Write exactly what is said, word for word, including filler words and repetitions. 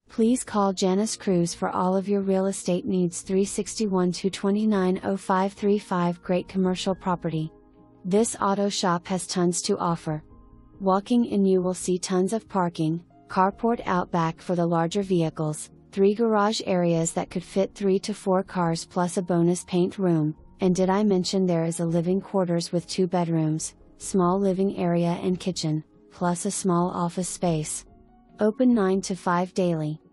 Please call Janice Cruz for all of your real estate needs. Three six one, two two nine, zero five three five. Great commercial property. This auto shop has tons to offer. Walking in, you will see tons of parking, carport out back for the larger vehicles, three garage areas that could fit three to four cars plus a bonus paint room, and did I mention there is a living quarters with two bedrooms, small living area and kitchen, plus a small office space. Open nine to five daily.